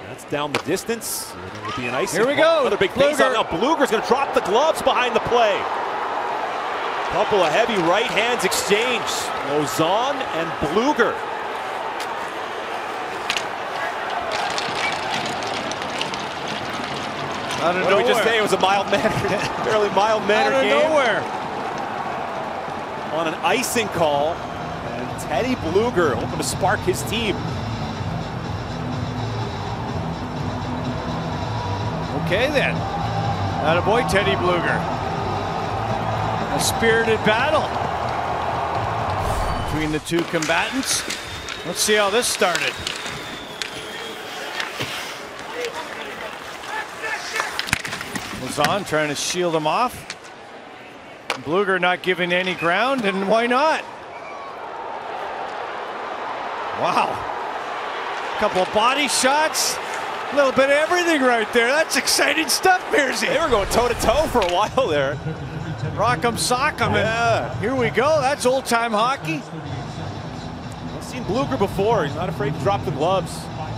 That's down the distance. It would be an ice. Here we go. Another big face on. Now Blueger's going to drop the gloves behind the play. Couple of heavy right hands exchanged. Lauzon and Blueger. Out of what nowhere. did we just say? It was a mild manner, fairly mild manner game. Nowhere. On an icing call, and Teddy Blueger hoping to spark his team. Okay then. Attaboy, Teddy Blueger. A spirited battle between the two combatants. Let's see how this started. Lauzon trying to shield him off. Blueger not giving any ground, and why not? Wow. A couple of body shots. A little bit of everything right there. That's exciting stuff, Mearsy. They were going toe-to-toe for a while there. Rock'em sock'em. Yeah. Here we go. That's old-time hockey. I've seen Blueger before. He's not afraid to drop the gloves.